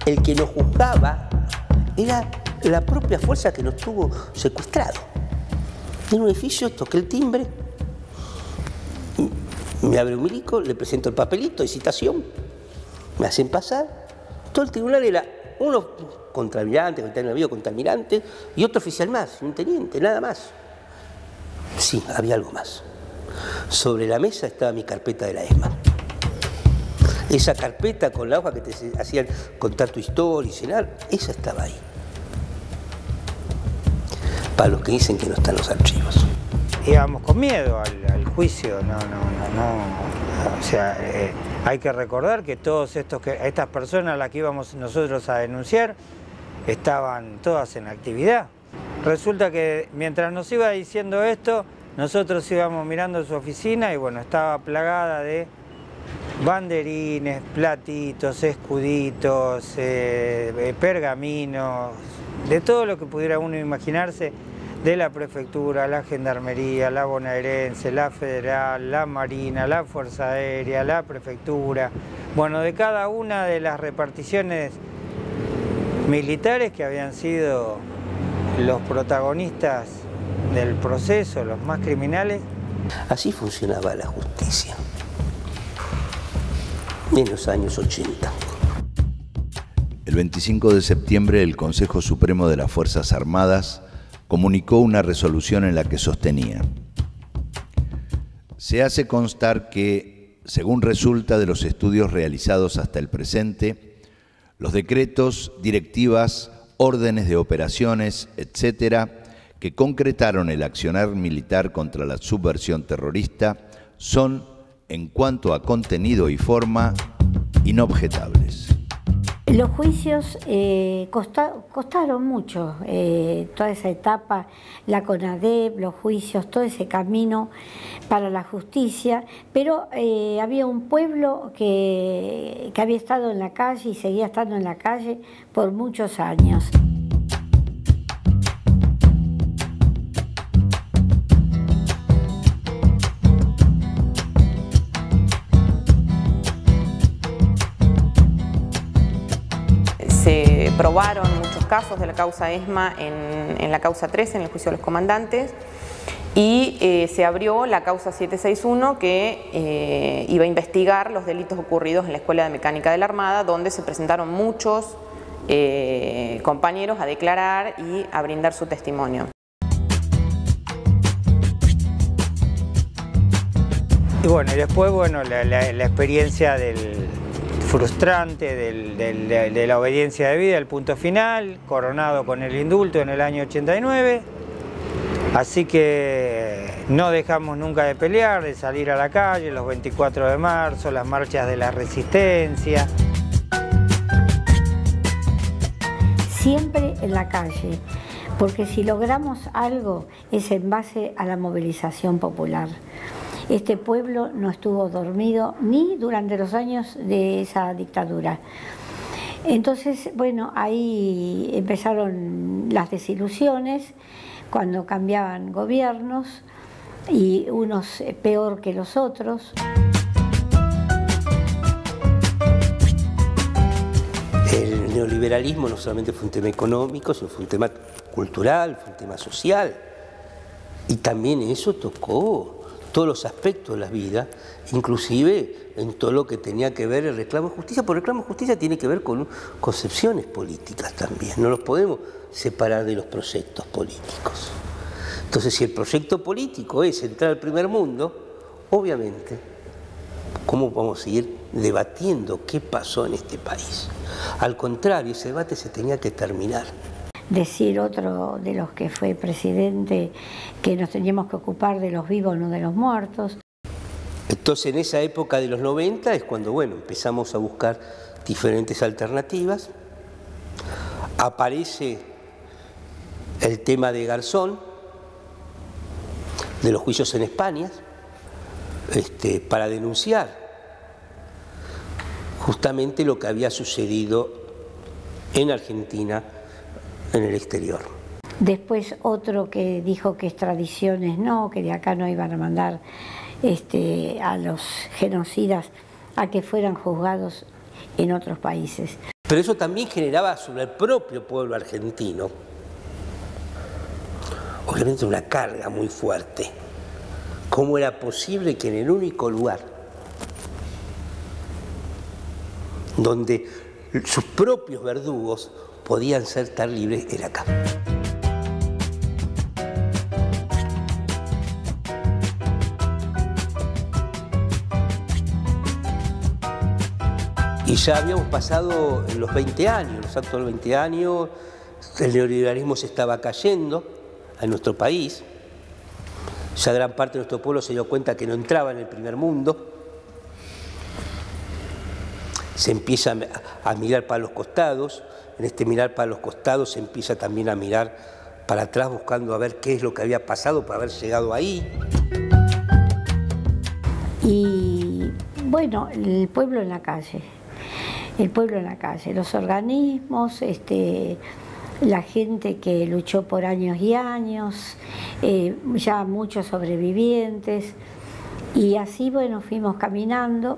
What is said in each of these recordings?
el que nos juzgaba era la propia fuerza que nos tuvo secuestrado. En un edificio, toqué el timbre, me abre un milico, le presento el papelito de citación, me hacen pasar. Todo el tribunal era uno contraalmirante, contraalmirante, y otro oficial más, un teniente, nada más. Sí, había algo más. Sobre la mesa estaba mi carpeta de la ESMA. Esa carpeta con la hoja que te hacían contar tu historia y cenar, esa estaba ahí. Para los que dicen que no están los archivos. Íbamos con miedo al juicio, no. O sea, hay que recordar que estas personas a las que íbamos nosotros a denunciar estaban todas en actividad. Resulta que mientras nos iba diciendo esto, nosotros íbamos mirando su oficina y bueno, estaba plagada de banderines, platitos, escuditos, pergaminos, de todo lo que pudiera uno imaginarse, de la prefectura, la gendarmería, la bonaerense, la federal, la marina, la fuerza aérea, la prefectura, bueno, de cada una de las reparticiones militares que habían sido los protagonistas del proceso, los más criminales. Así funcionaba la justicia en los años 80. El 25 de septiembre, el Consejo Supremo de las Fuerzas Armadas comunicó una resolución en la que sostenía: se hace constar que, según resulta de los estudios realizados hasta el presente, los decretos, directivas, órdenes de operaciones, etcétera, que concretaron el accionar militar contra la subversión terrorista son, en cuanto a contenido y forma, inobjetables. Los juicios costaron mucho, toda esa etapa, la CONADEP, los juicios, todo ese camino para la justicia, pero había un pueblo que había estado en la calle y seguía estando en la calle por muchos años. Se probaron muchos casos de la causa ESMA en la causa 13, en el juicio de los comandantes, y se abrió la causa 761 que iba a investigar los delitos ocurridos en la Escuela de Mecánica de la Armada, donde se presentaron muchos compañeros a declarar y a brindar su testimonio. Y bueno, y después, bueno, la experiencia frustrante de la obediencia de vida, el punto final, coronado con el indulto en el año 89. Así que no dejamos nunca de pelear, de salir a la calle, los 24 de marzo, las marchas de la resistencia. Siempre en la calle, porque si logramos algo es en base a la movilización popular. Este pueblo no estuvo dormido ni durante los años de esa dictadura. Entonces, bueno, ahí empezaron las desilusiones cuando cambiaban gobiernos y unos peor que los otros. El neoliberalismo no solamente fue un tema económico, sino fue un tema cultural, fue un tema social. Y también eso tocó todos los aspectos de la vida, inclusive en todo lo que tenía que ver el reclamo de justicia, porque el reclamo de justicia tiene que ver con concepciones políticas también, no los podemos separar de los proyectos políticos. Entonces, si el proyecto político es entrar al primer mundo, obviamente, ¿cómo vamos a seguir debatiendo qué pasó en este país? Al contrario, ese debate se tenía que terminar. Decir otro de los que fue presidente que nos teníamos que ocupar de los vivos, no de los muertos. Entonces, en esa época de los 90 es cuando, bueno, empezamos a buscar diferentes alternativas. Aparece el tema de Garzón, de los juicios en España, para denunciar justamente lo que había sucedido en Argentina, en el exterior. Después otro que dijo que extradiciones no, que de acá no iban a mandar a los genocidas a que fueran juzgados en otros países. Pero eso también generaba sobre el propio pueblo argentino, obviamente, una carga muy fuerte. ¿Cómo era posible que en el único lugar donde sus propios verdugos podían ser tan libres era acá? Y ya habíamos pasado los 20 años, los actuales 20 años, el neoliberalismo se estaba cayendo en nuestro país, ya gran parte de nuestro pueblo se dio cuenta que no entraba en el primer mundo, se empieza a mirar para los costados, en este mirar para los costados se empieza también a mirar para atrás buscando a ver qué es lo que había pasado para haber llegado ahí. Y bueno, el pueblo en la calle. El pueblo en la calle, los organismos, la gente que luchó por años y años, ya muchos sobrevivientes, y así, bueno, fuimos caminando,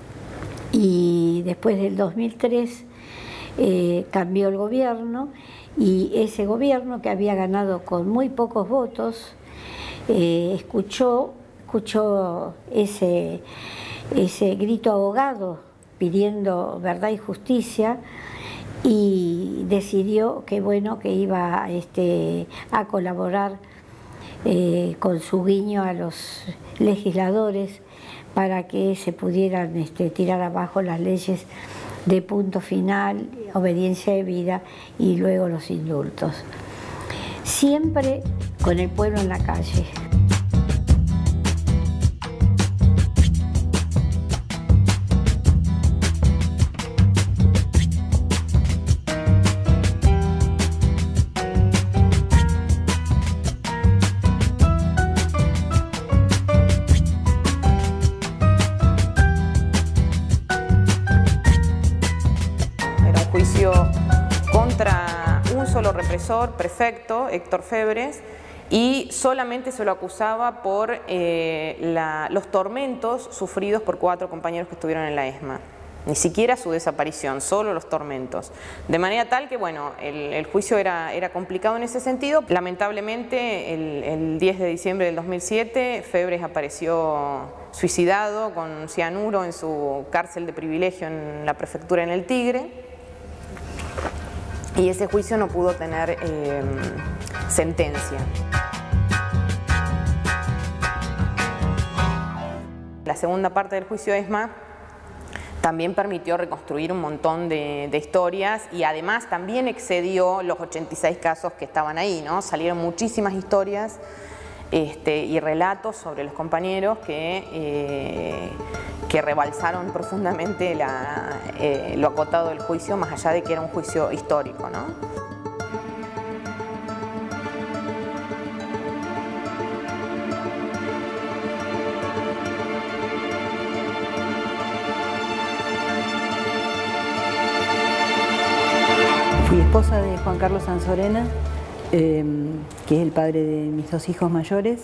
y después del 2003 cambió el gobierno, y ese gobierno, que había ganado con muy pocos votos, escuchó ese grito ahogado pidiendo verdad y justicia, y decidió que bueno, que iba a colaborar con su guiño a los legisladores para que se pudieran tirar abajo las leyes de punto final, obediencia debida y luego los indultos. Siempre con el pueblo en la calle. Contra un solo represor, prefecto, Héctor Febres, y solamente se lo acusaba por los tormentos sufridos por 4 compañeros que estuvieron en la ESMA. Ni siquiera su desaparición, solo los tormentos. De manera tal que, bueno, el juicio era complicado en ese sentido. Lamentablemente, el 10 de diciembre del 2007, Febres apareció suicidado con cianuro en su cárcel de privilegio en la prefectura en El Tigre. Y ese juicio no pudo tener sentencia. La segunda parte del juicio ESMA también permitió reconstruir un montón de historias, y además también excedió los 86 casos que estaban ahí, ¿no? Salieron muchísimas historias y relatos sobre los compañeros que rebalsaron profundamente lo acotado del juicio, más allá de que era un juicio histórico, ¿no? Fui esposa de Juan Carlos Sanzorena, que es el padre de mis 2 hijos mayores,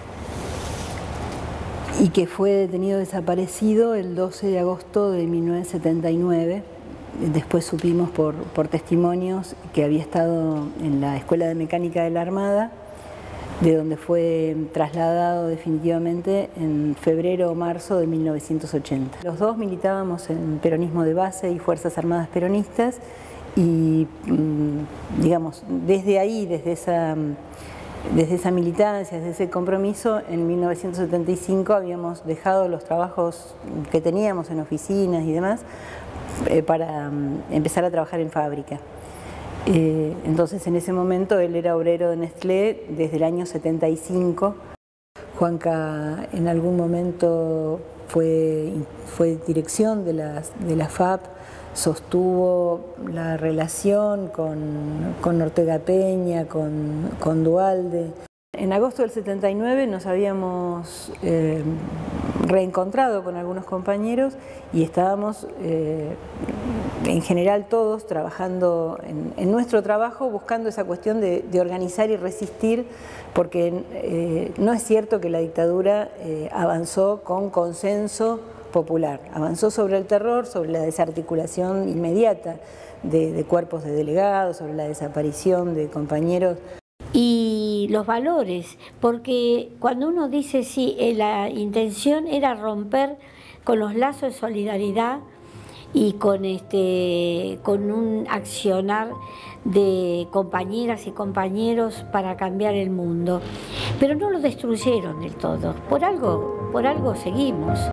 y que fue detenido desaparecido el 12 de agosto de 1979. Después supimos por testimonios que había estado en la Escuela de Mecánica de la Armada, de donde fue trasladado definitivamente en febrero o marzo de 1980. Los dos militábamos en peronismo de base y Fuerzas Armadas Peronistas, y digamos, desde ahí, desde esa militancia, desde ese compromiso, en 1975 habíamos dejado los trabajos que teníamos en oficinas y demás para empezar a trabajar en fábrica. Entonces, en ese momento él era obrero de Nestlé desde el año 75. Juanca en algún momento fue dirección de la FAP, sostuvo la relación con Ortega Peña, con Duhalde. En agosto del 79 nos habíamos reencontrado con algunos compañeros y estábamos en general todos trabajando en nuestro trabajo, buscando esa cuestión de organizar y resistir, porque no es cierto que la dictadura avanzó con consenso popular. Avanzó sobre el terror, sobre la desarticulación inmediata de cuerpos de delegados, sobre la desaparición de compañeros. Y los valores, porque cuando uno dice sí, la intención era romper con los lazos de solidaridad y con un accionar de compañeras y compañeros para cambiar el mundo, pero no lo destruyeron del todo, por algo seguimos.